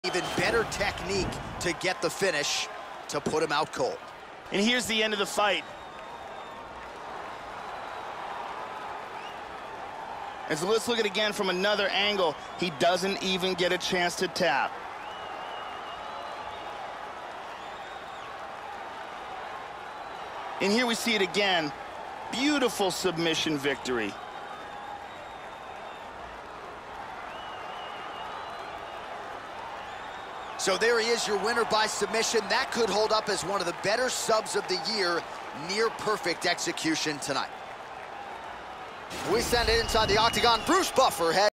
Even better technique to get the finish to put him out cold. And here's the end of the fight. And so let's look at it again from another angle. He doesn't even get a chance to tap. And here we see it again. Beautiful submission victory. So there he is, your winner by submission. That could hold up as one of the better subs of the year. Near perfect execution tonight. We send it inside the octagon. Bruce Buffer has